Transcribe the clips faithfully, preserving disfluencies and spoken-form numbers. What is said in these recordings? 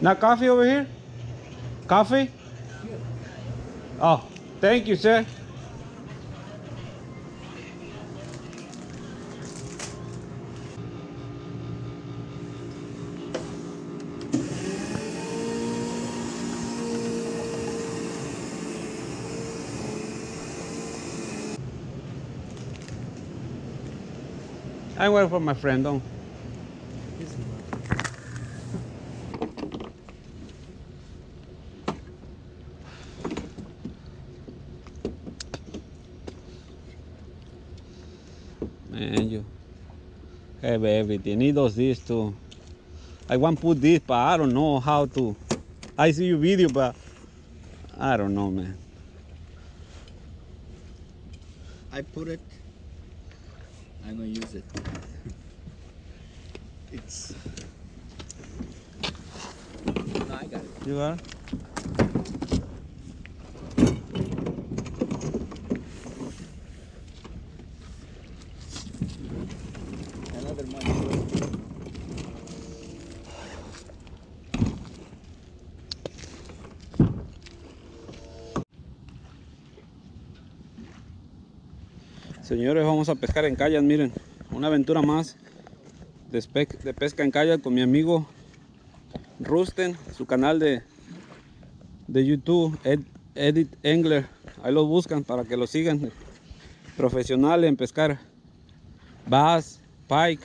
Not coffee over here? Coffee? Oh, thank you, sir. I wait for my friend, don't. Man, you have everything. He does this too. I want to put this, but I don't know how to. I see your video, but I don't know, man. I put it. I don't use it. It's. No, I got it. You got it? Another one. Señores, vamos a pescar en kayak, miren, una aventura más de, de pesca en kayak con mi amigo Rusten, su canal de, de YouTube, Ed, Edit Angler. Ahí los buscan para que lo sigan. Profesional en pescar bass, pike,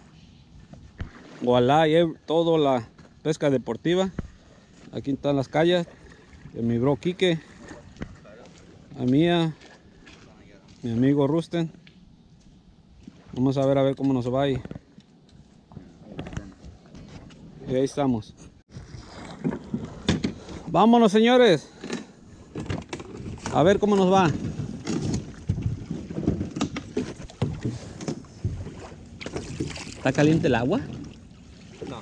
walleye, toda la pesca deportiva. Aquí están las kayaks de mi bro Quique, la mía, mi amigo Rusten. Vamos a ver a ver cómo nos va ahí. Y ahí estamos. Vámonos, señores. A ver cómo nos va. ¿Está caliente el agua? No.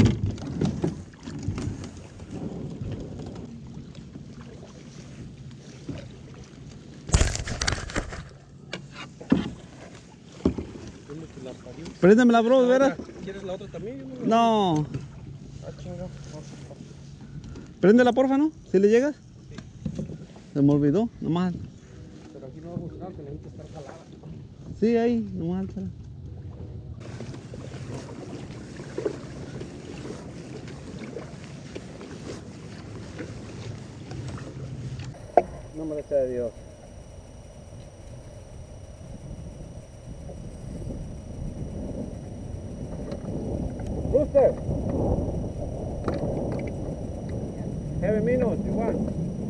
Préndemela, bro, ¿verdad? ¿Quieres la otra también? No. Ah, chinga. Préndela, porfa, ¿no? ¿Si le llegas? Sí. Se me olvidó, nomás. Pero aquí no va a funcionar, que necesita estar jalada. Sí, ahí, nomás álzala. Nombre sea de Dios. Rooster. Heavy minnows, you want?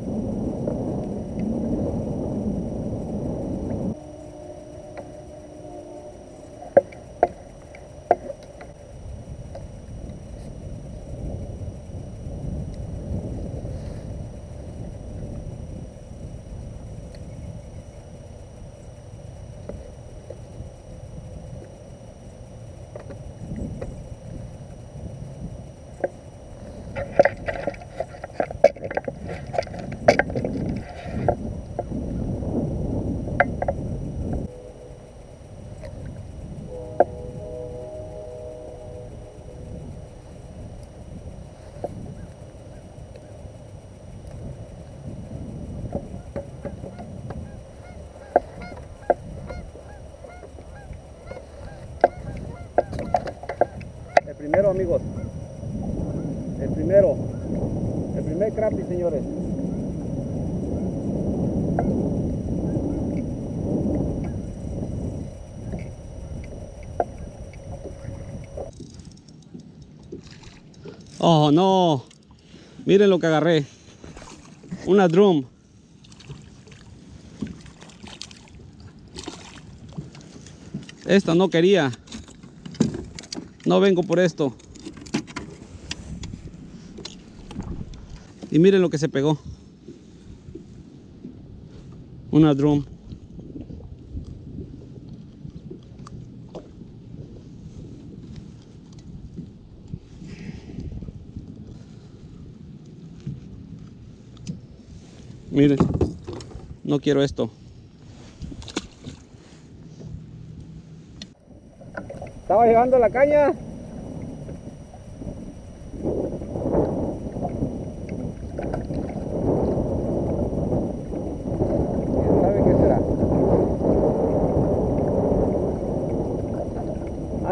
El primero, amigos, el primero, el primer crappie, señores. Oh, no. Miren lo que agarré. Una drum. Esta no quería. No vengo por esto. Y miren lo que se pegó. Una drum. Miren, no quiero esto. Estaba llevando la caña.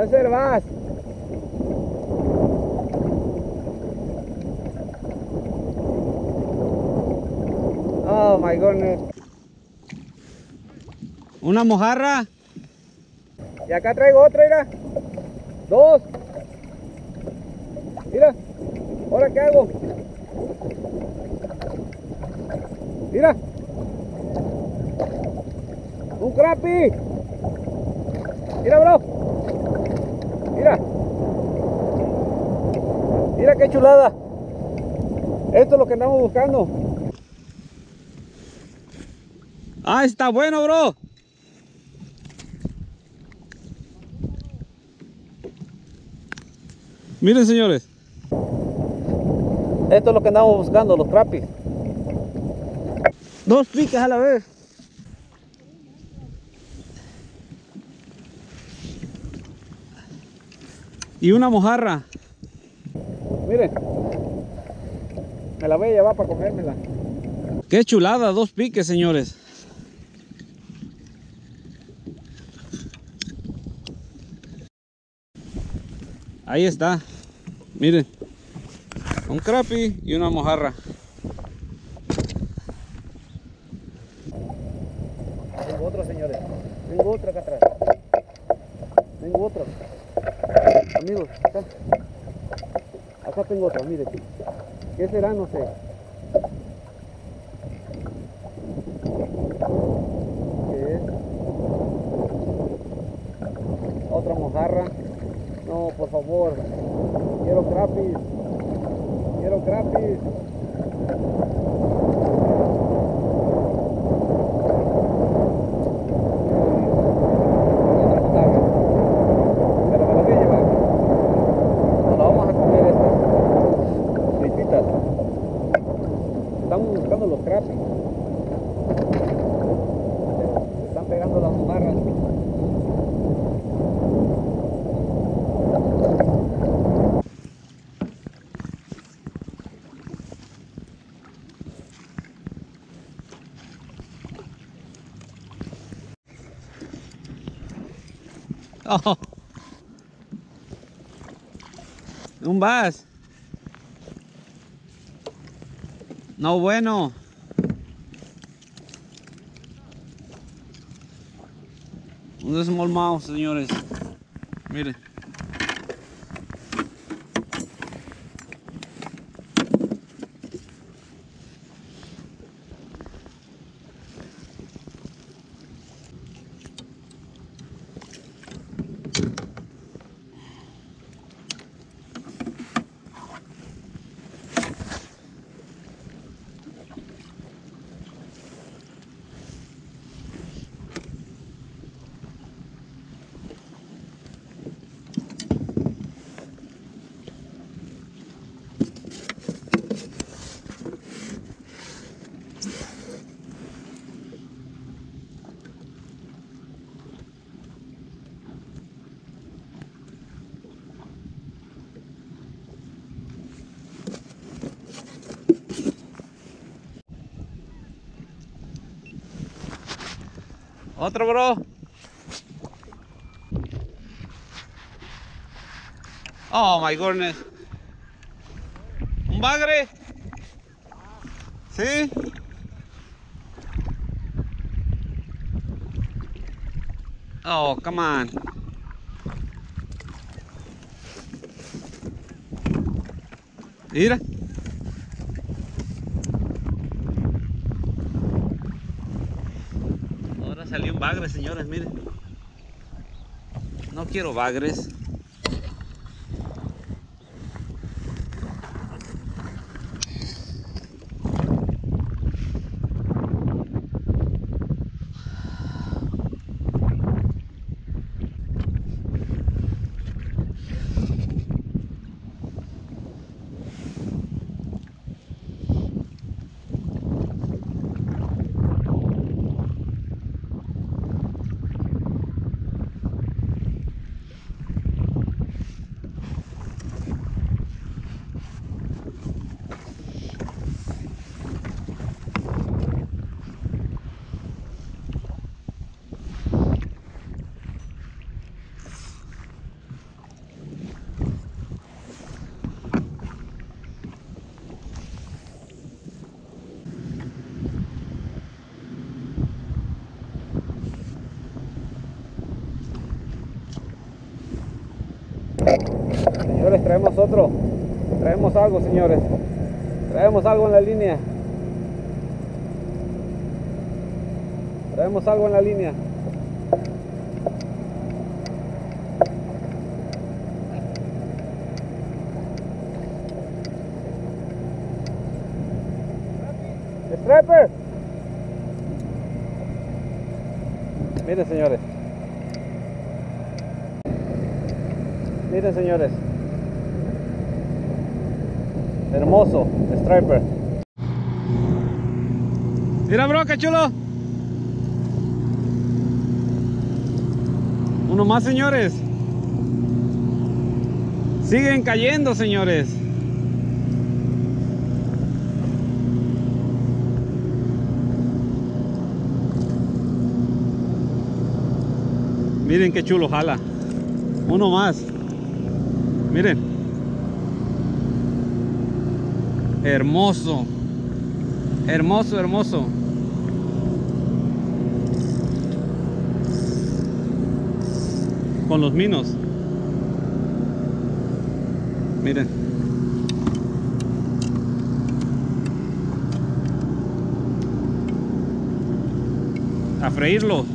Va a ser más. Oh my goodness. Una mojarra. Y acá traigo otra, mira. Dos. Mira. ¿Ahora qué hago? Mira. Un crappie. Mira, bro. Mira. Mira qué chulada. Esto es lo que andamos buscando. Ah, está bueno, bro. Miren, señores. Esto es lo que andamos buscando, los crappies. Dos piques a la vez. Y una mojarra. Miren. Me la voy a llevar para comérmela. Qué chulada, dos piques, señores. Ahí está. Miren. Un crappie y una mojarra. Tengo otro, señores. Tengo otro acá atrás. Tengo otro. Amigos, acá. Acá tengo otro, miren. ¿Qué será? No sé. ¿Qué es? Otra mojarra. No, por favor. Quiero crappies. Quiero crappies. Otra mojarra. Pero me la voy a llevar. Nos la vamos a comer estas frititas. Estamos buscando los crappies. Pero se están pegando las mojarras. Oh. Un bass. No bueno. Un small mouth, señores. Miren. Otro, bro. Oh my goodness. Un bagre. Sí. Oh, come on. Mira. Ahora salió un bagre, señores, miren. No quiero bagres. traemos otro. Traemos algo, señores. Traemos algo en la línea. Traemos algo en la línea. ¡Striper! Miren, señores. Miren, señores. Hermoso striper. Mira, bro, qué chulo. Uno más, señores. Siguen cayendo, señores. Miren qué chulo jala. Uno más. Miren. Hermoso. Hermoso, hermoso. Con los minos. Miren. A freírlo.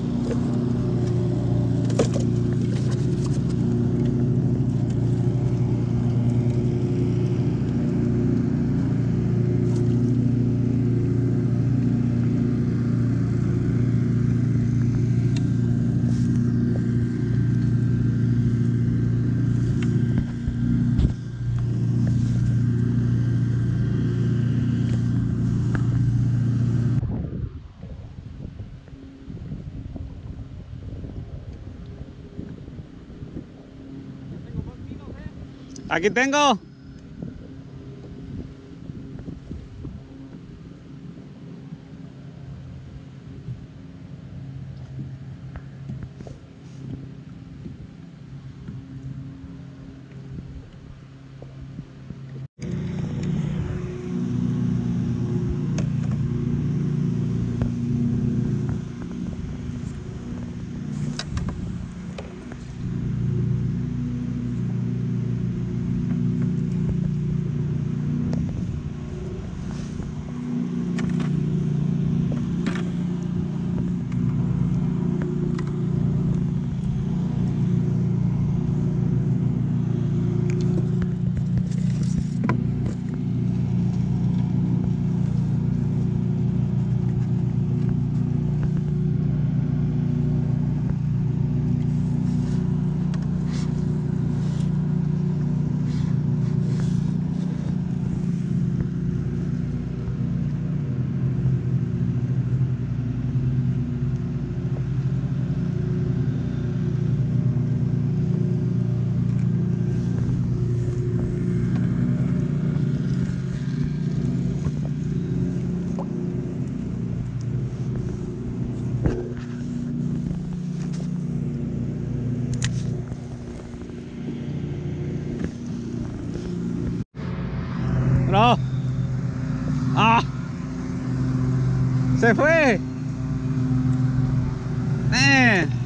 Aquí tengo. No. Ah. Se fue. Eh.